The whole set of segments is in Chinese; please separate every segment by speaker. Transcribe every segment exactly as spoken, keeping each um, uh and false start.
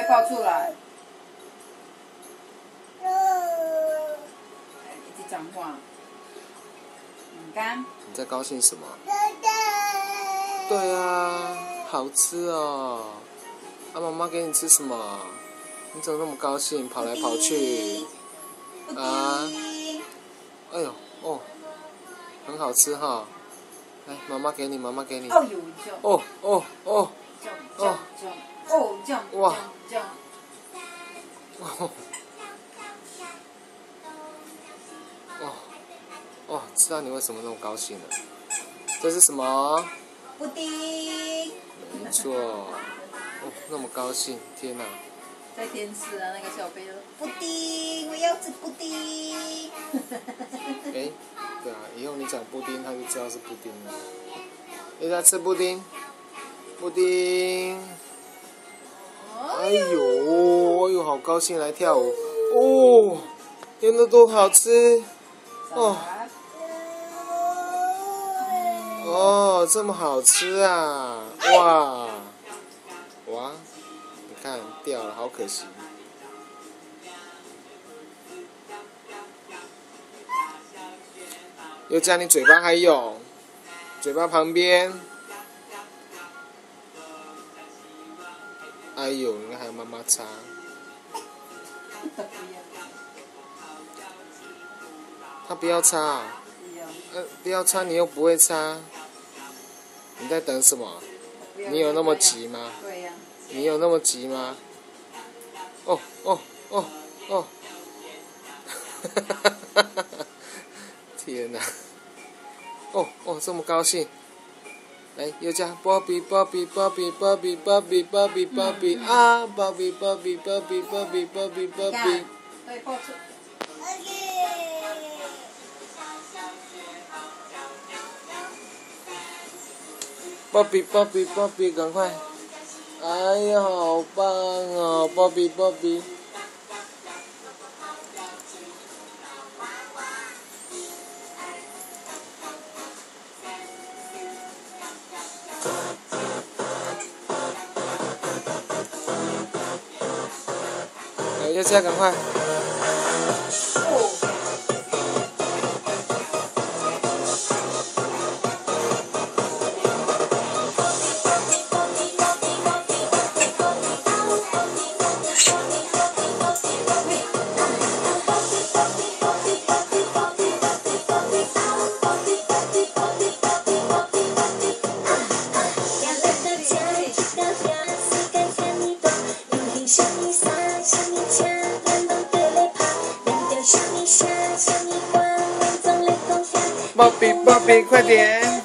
Speaker 1: 靠出来。一直讲话。饼干。
Speaker 2: 你在高兴什么？对啊，好吃哦。啊，妈妈给你吃什么？你怎么那么高兴，跑来跑去？啊！哎呦，哦，很好吃哈。来，妈妈给你，妈妈给你。
Speaker 1: 哦呦，
Speaker 2: 哦哦哦。
Speaker 1: 哦，哦，这样，哇，这样。
Speaker 2: 哦。哦。哦，知道你为什么那么高兴了。这是什么？
Speaker 1: 布丁。
Speaker 2: 没错。哦，那么高兴，天哪！
Speaker 1: 在电视啊，那个小朋友，布丁，我要吃布丁。
Speaker 2: 哎，对啊，以后你讲布丁，他就知道是布丁了。你在吃布丁？布丁。哎呦，哎呦，好高兴，来跳舞。哦，原来都好吃。哦。哦，这么好吃啊！哇，哇，你看掉了，好可惜。又加你嘴巴还有，嘴巴旁边。哎呦，你看还有妈妈擦。他不要擦、啊。呃，不要擦，你又不会擦。你在等什么？你有那么急吗？
Speaker 1: 对呀。
Speaker 2: 你有那么急吗？哦哦哦哦！哈哈哈哈哈！天哪！哦哦，这么高兴！来，又加 Bobby Bobby Bobby Bobby Bobby Bobby Bobby 啊 Bobby Bobby Bobby Bobby Bobby Bobby。
Speaker 1: 对，抱住。
Speaker 2: Bobby Bobby Bobby 赶快！哎呀，好棒哦 ，Bobby Bobby。来，又加赶快！Bobby Bobby 快点！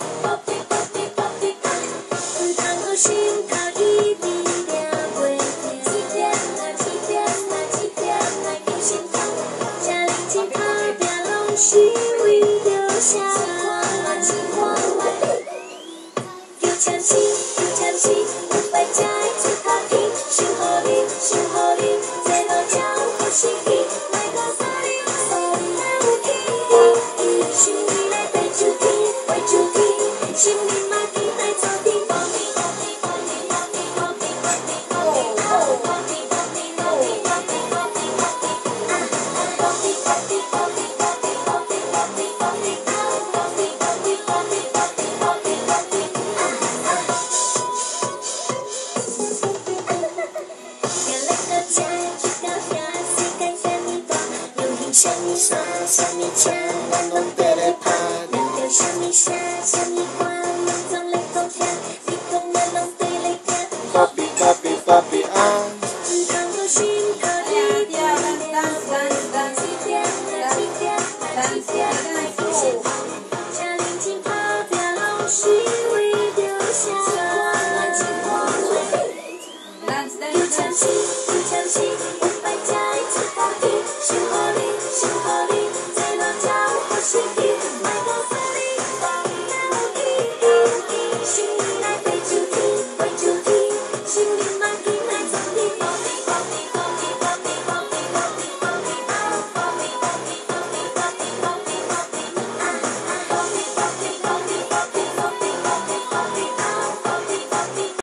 Speaker 2: 虾米沙，虾米酱，咱拢在咧拍。咱着虾米虾，虾米花，拢总咧讲听，你讲咱拢对咧听。Bobby Bobby Bobby